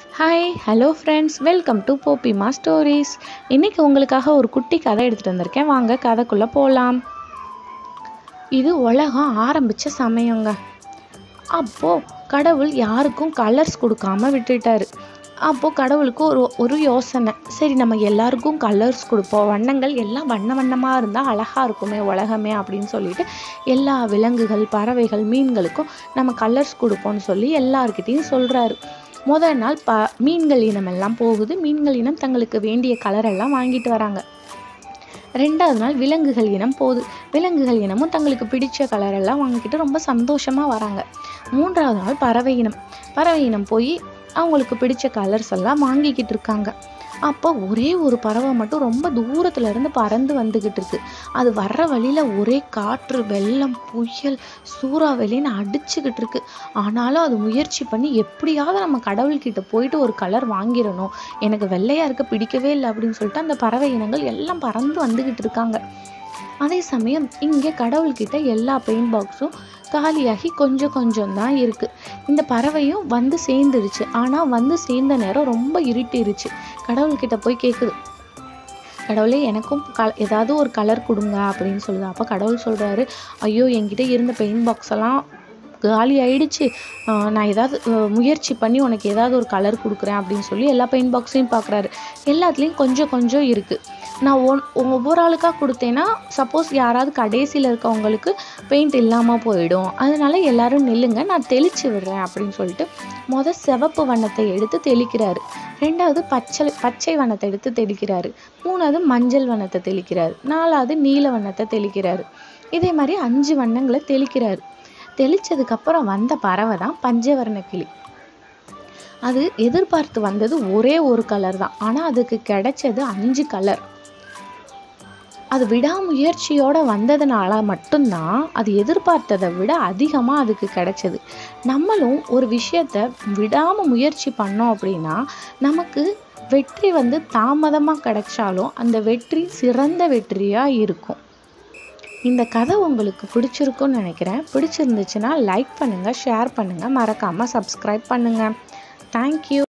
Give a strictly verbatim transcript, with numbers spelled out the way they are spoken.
Hi hello friends, welcome to Poppima stories. இன்றைக்கி உங்களுக்காக ஒரு குட்டி கதை எடுத்துகிட்டு வந்திருக்கேன். வாங்க கதைக்குள்ளே போகலாம். இது உலகம் ஆரம்பித்த சமயங்க. அப்போது கடவுள் யாருக்கும் கலர்ஸ் கொடுக்காம விட்டுட்டார். அப்போது கடவுளுக்கு ஒரு ஒரு யோசனை, சரி நம்ம எல்லாருக்கும் கலர்ஸ் கொடுப்போம், வண்ணங்கள் எல்லாம் வண்ண வண்ணமாக இருந்தால் அழகாக இருக்குமே உலகமே அப்படின்னு சொல்லிட்டு எல்லா விலங்குகள், பறவைகள், மீன்களுக்கும் நம்ம கலர்ஸ் கொடுப்போம்னு சொல்லி எல்லார்கிட்டையும் சொல்கிறாரு. முதல் நாள் ப மீன்கள் இனம் எல்லாம் போகுது. மீன்கள் இனம் தங்களுக்கு வேண்டிய கலரெல்லாம் வாங்கிட்டு வராங்க. ரெண்டாவது நாள் விலங்குகள் இனம் போகுது. விலங்குகள் இனமும் தங்களுக்கு பிடிச்ச கலரெல்லாம் வாங்கிட்டு ரொம்ப சந்தோஷமாக வராங்க. மூன்றாவது நாள் பறவை இனம் பறவை இனம் போய் அவங்களுக்கு பிடிச்ச கலர்ஸ் எல்லாம் வாங்கிக்கிட்டு இருக்காங்க. அப்போ ஒரே ஒரு பறவை மட்டும் ரொம்ப தூரத்துல இருந்து பறந்து வந்துக்கிட்டு இருக்கு. அது வர்ற வழியில ஒரே காற்று, வெள்ளம், புயல், சூறாவளின்னு அடிச்சுக்கிட்டு இருக்கு. ஆனாலும் அது முயற்சி பண்ணி எப்படியாவது நம்ம கடவுள்கிட்ட போயிட்டு ஒரு கலர் வாங்கிடணும், எனக்கு வெள்ளையா இருக்க பிடிக்கவே இல்லை அப்படின்னு சொல்லிட்டு அந்த பறவை இனங்கள் எல்லாம் பறந்து வந்துக்கிட்டு இருக்காங்க. அதே சமயம் இங்கே கடவுள்கிட்ட எல்லா பெயிண்ட் பாக்ஸும் காலியாகி கொஞ்சம் கொஞ்சம் தான் இருக்குது. இந்த பறவையும் வந்து சேர்ந்துருச்சு. ஆனால் வந்து சேர்ந்த நேரம் ரொம்ப இருட்டிருச்சு. கடவுள்கிட்ட போய் கேட்குது, கடவுளே எனக்கும் க ஏதாவது ஒரு கலர் கொடுங்க அப்படின்னு சொல்லுது. அப்போ கடவுள் சொல்கிறாரு, ஐயோ என்கிட்ட இருந்த பெயிண்ட் பாக்ஸ் எல்லாம் காலி ஆயிடுச்சு, நான் ஏதாவது முயற்சி பண்ணி உனக்கு ஏதாவது ஒரு கலர் கொடுக்குறேன் அப்படின்னு சொல்லி எல்லா பெயிண்ட் பாக்ஸையும் பார்க்குறாரு. எல்லாத்துலேயும் கொஞ்சம் கொஞ்சம் இருக்குது. நான் ஒன் ஒவ்வொரு ஆளுக்காக கொடுத்தேன்னா சப்போஸ் யாராவது கடைசியில் இருக்கவங்களுக்கு பெயிண்ட் இல்லாமல் போயிடும், அதனால எல்லாரும் நில்லுங்க, நான் தெளித்து விடுறேன் அப்படின்னு சொல்லிட்டு மொதல் சிவப்பு வண்ணத்தை எடுத்து தெளிக்கிறாரு. ரெண்டாவது பச்சை பச்சை வண்ணத்தை எடுத்து தெளிக்கிறாரு. மூணாவது மஞ்சள் வண்ணத்தை தெளிக்கிறாரு. நாலாவது நீல வண்ணத்தை தெளிக்கிறாரு. இதே மாதிரி அஞ்சு வண்ணங்களை தெளிக்கிறாரு. தெளிச்சதுக்கப்புறம் வந்த பறவை தான் பஞ்சவர்ண கிளி. அது எதிர்பார்த்து வந்தது ஒரே ஒரு கலர் தான், ஆனால் அதுக்கு கிடைச்சது அஞ்சு கலர். அது விடாமுயற்சியோட வந்ததுனால மட்டும்தான் அது எதிர்பார்த்ததை விட அதிகமாக அதுக்கு கிடைச்சது. நம்மளும் ஒரு விஷயத்த விடாமல் முயற்சி பண்ணோம் அப்படின்னா நமக்கு வெற்றி வந்து தாமதமாக கிடைச்சாலும் அந்த வெற்றி சிறந்த வெற்றியாக இருக்கும். இந்த கதை உங்களுக்கு பிடிச்சிருக்குன்னு நினைக்கிறேன். பிடிச்சிருந்துச்சுன்னா லைக் பண்ணுங்கள், ஷேர் பண்ணுங்கள், மறக்காமல் சப்ஸ்கிரைப் பண்ணுங்கள். தேங்க்யூ.